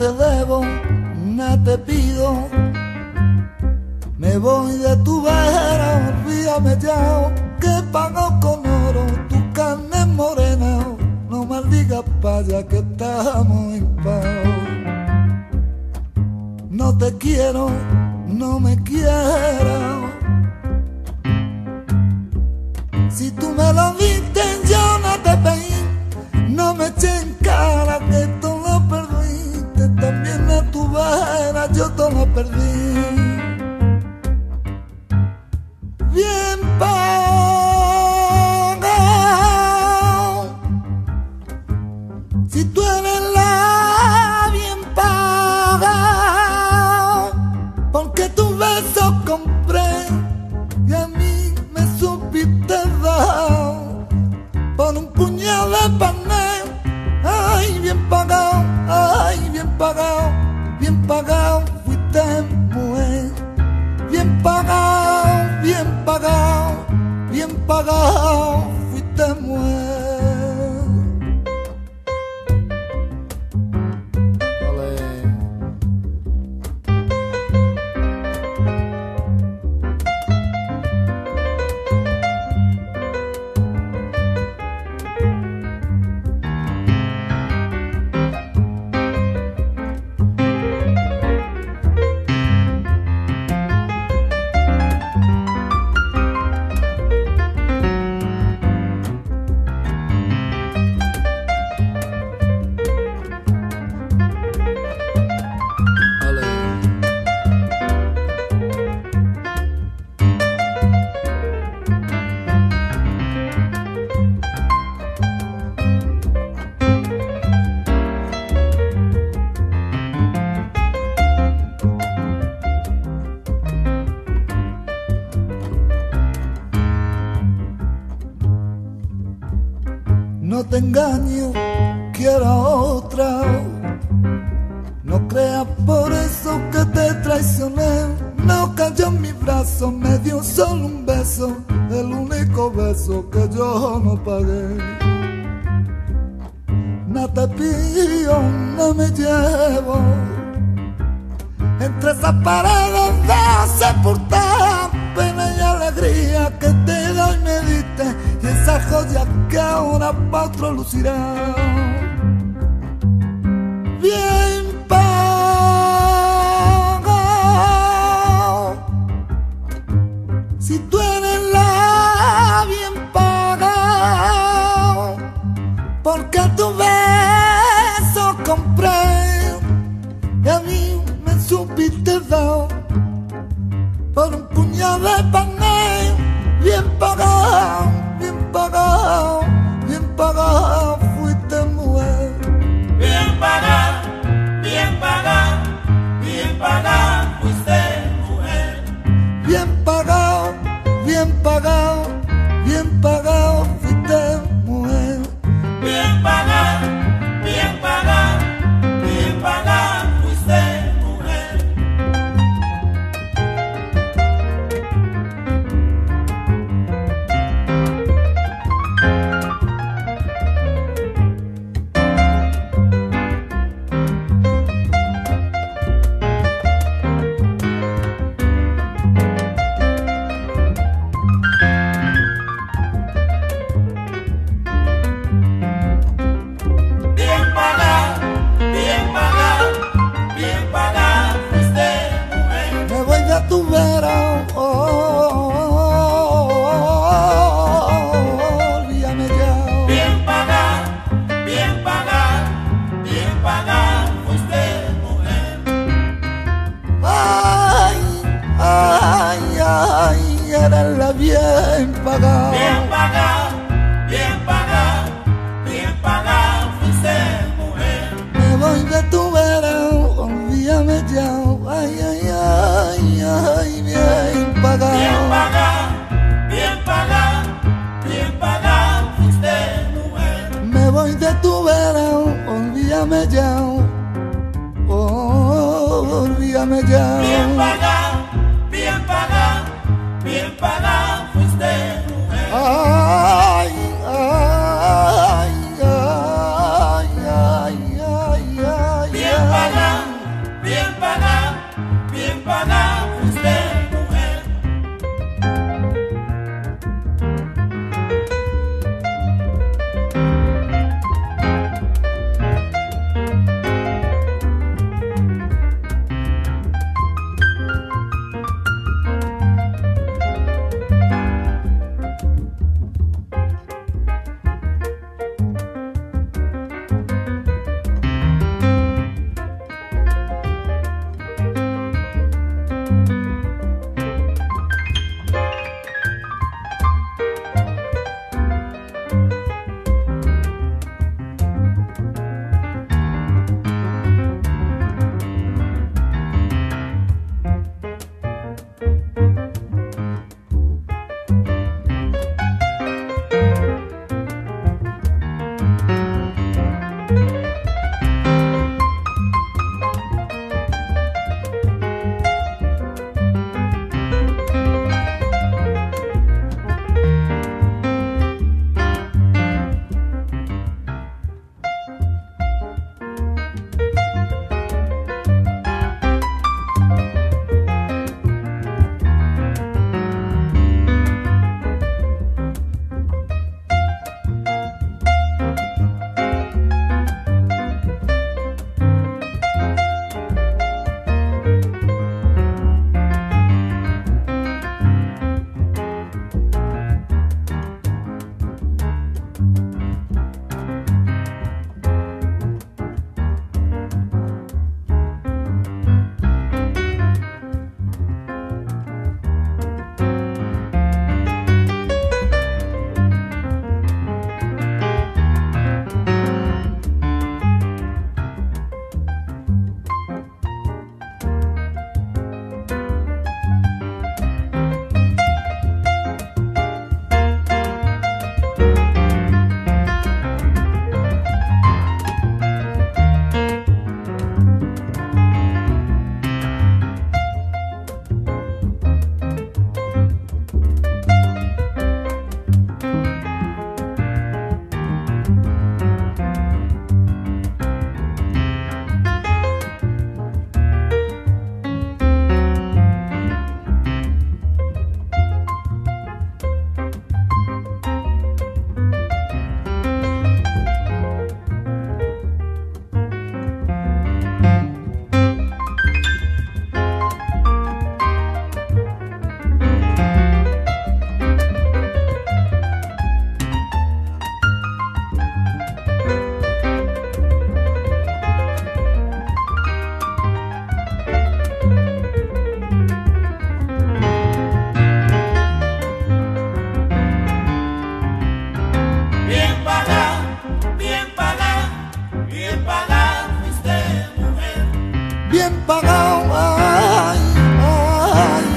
te debo, no te pido. Me voy de tu vera, olvídame ya, que pago con oro tu carne morena. No maldigas paya que estamos en paz. No te quiero, no me quieras. Si tú me lo diste, yo no te pedí. No me eché en cara que tú lo perdiste. También a tu vera yo todo lo perdí. Bien pagado. Si tú eres la bien pagado, porque tu beso compré y a mí me supiste dar por un puñado de panel. Ay, bien pagado, ay, bien pagado, bien pagado fuiste mujer. Bien pagado, bien pagado, bien pagado fuiste mujer. No te engaño, quiero otra. No creas por eso que te traicioné. No cayó en mis brazos, me dio solo un beso, el único beso que yo no pagué. No te pido, no me llevo. Entre esas paredes de sepultar pena y alegría que te doy me diste, y esa joya que ahora pa' otro lucirá. Bien pagado. Si tú eres la bien pagado, porque tu beso compré y a mí me supiste dar por un puñado de panel. Bien pagado, bien pagado, bien pagado fuiste mujer. Bien pagado, bien pagado, bien pagado fuiste mujer. Bien pagado, bien pagado, bien pagado fuiste mujer. Bien pagado, bien pagado, bien pagado fuiste mujer. Tu vera, olvídame ya. Bien pagado, bien pagado, bien pagado fuiste mujer. Ay, ay, ay, eres la bien pagada. Bien pagado, bien pagado, bien pagado fuiste mujer. Me voy de tu vera, olvídame ya. Ay, ay, ay, ay, bien pagado. Bien pagado, bien pagado, bien pagado fuiste mujer. Me voy de tu vera, olvídame ya. Olvídame ya. Bien pagado, bien pagado, bien pagado fuiste mujer. Ay, ay, ay, ay, ay, ay, Bien pagado. pagada fuiste, mujer. Bien pagado, ay, ay.